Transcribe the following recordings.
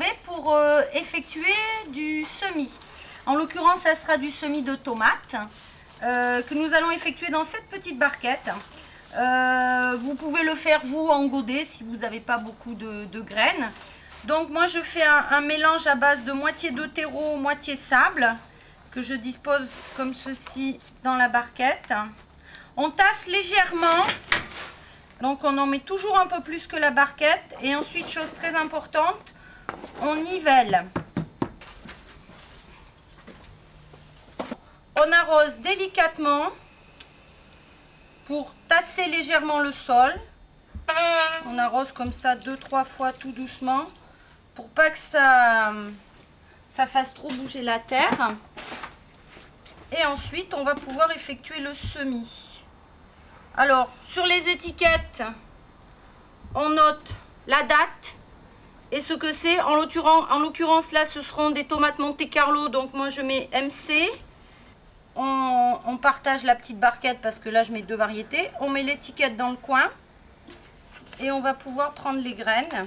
retrouver pour effectuer du semis. En l'occurrence, ça sera du semis de tomates que nous allons effectuer dans cette petite barquette. Vous pouvez le faire vous en godet si vous n'avez pas beaucoup de graines. Donc moi je fais un mélange à base de moitié de terreau, moitié sable que je dispose comme ceci dans la barquette. On tasse légèrement, donc on en met toujours un peu plus que la barquette. Et ensuite, chose très importante, on nivelle. On arrose délicatement pour tasser légèrement le sol. On arrose comme ça 2-3 fois tout doucement pour pas que ça fasse trop bouger la terre. Et ensuite, on va pouvoir effectuer le semis. Alors, sur les étiquettes, on note la date et ce que c'est. En l'occurrence, là, ce seront des tomates Monte Carlo, donc moi je mets MC. On partage la petite barquette parce que là, je mets 2 variétés. On met l'étiquette dans le coin et on va pouvoir prendre les graines.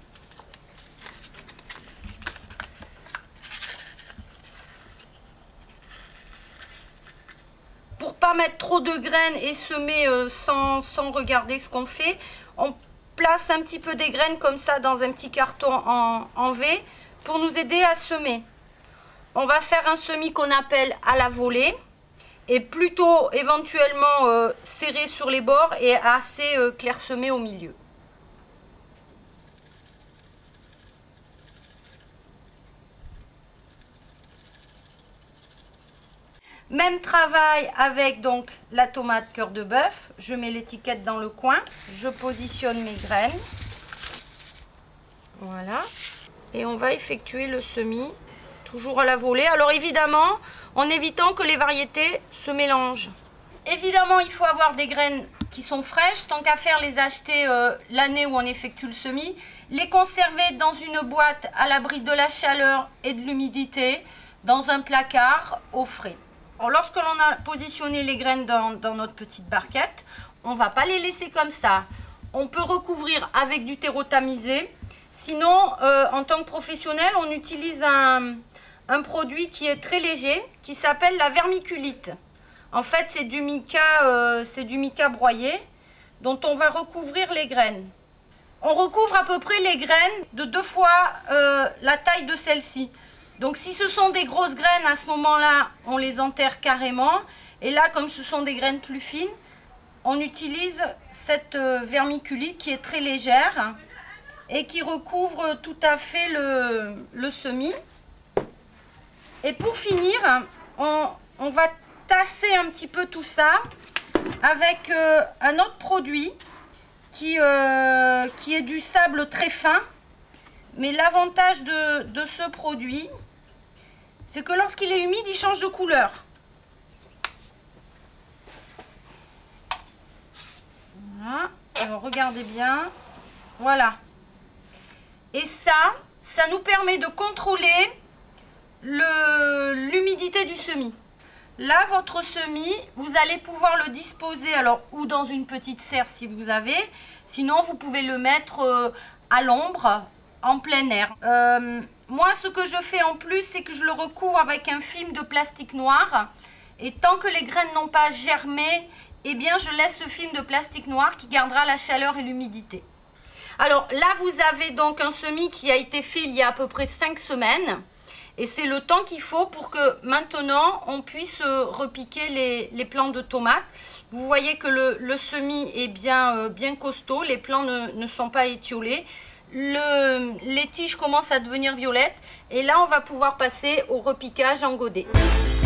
Pour pas mettre trop de graines et semer sans regarder ce qu'on fait, on place un petit peu des graines comme ça dans un petit carton en V pour nous aider à semer. On va faire un semis qu'on appelle à la volée et plutôt éventuellement serré sur les bords et assez clairsemé au milieu. Même travail avec donc la tomate cœur de bœuf. Je mets l'étiquette dans le coin. Je positionne mes graines. Voilà. Et on va effectuer le semis toujours à la volée. Alors évidemment, en évitant que les variétés se mélangent. Évidemment, il faut avoir des graines qui sont fraîches. Tant qu'à faire, les acheter l'année où on effectue le semis. Les conserver dans une boîte à l'abri de la chaleur et de l'humidité, dans un placard au frais. Alors, lorsque l'on a positionné les graines dans notre petite barquette, on ne va pas les laisser comme ça. On peut recouvrir avec du terreau tamisé. Sinon, en tant que professionnel, on utilise un produit qui est très léger, qui s'appelle la vermiculite. En fait, c'est du mica broyé dont on va recouvrir les graines. On recouvre à peu près les graines de 2 fois la taille de celle-ci. Donc si ce sont des grosses graines, à ce moment-là, on les enterre carrément. Et là, comme ce sont des graines plus fines, on utilise cette vermiculite qui est très légère et qui recouvre tout à fait le semis. Et pour finir, on va tasser un petit peu tout ça avec un autre produit qui est du sable très fin. Mais l'avantage de ce produit, c'est que lorsqu'il est humide, il change de couleur. Voilà. Alors regardez bien. Voilà. Et ça nous permet de contrôler l'humidité du semis. Là, votre semis, vous allez pouvoir le disposer, alors ou dans une petite serre si vous avez. Sinon, vous pouvez le mettre à l'ombre, en plein air. Moi, ce que je fais en plus, c'est que je le recouvre avec un film de plastique noir. Et tant que les graines n'ont pas germé, eh bien, je laisse ce film de plastique noir qui gardera la chaleur et l'humidité. Alors là, vous avez donc un semis qui a été fait il y a à peu près 5 semaines. Et c'est le temps qu'il faut pour que maintenant, on puisse repiquer les plants de tomates. Vous voyez que le semis est bien costaud. Les plants ne sont pas étiolés. Les tiges commencent à devenir violettes et là on va pouvoir passer au repiquage en godet.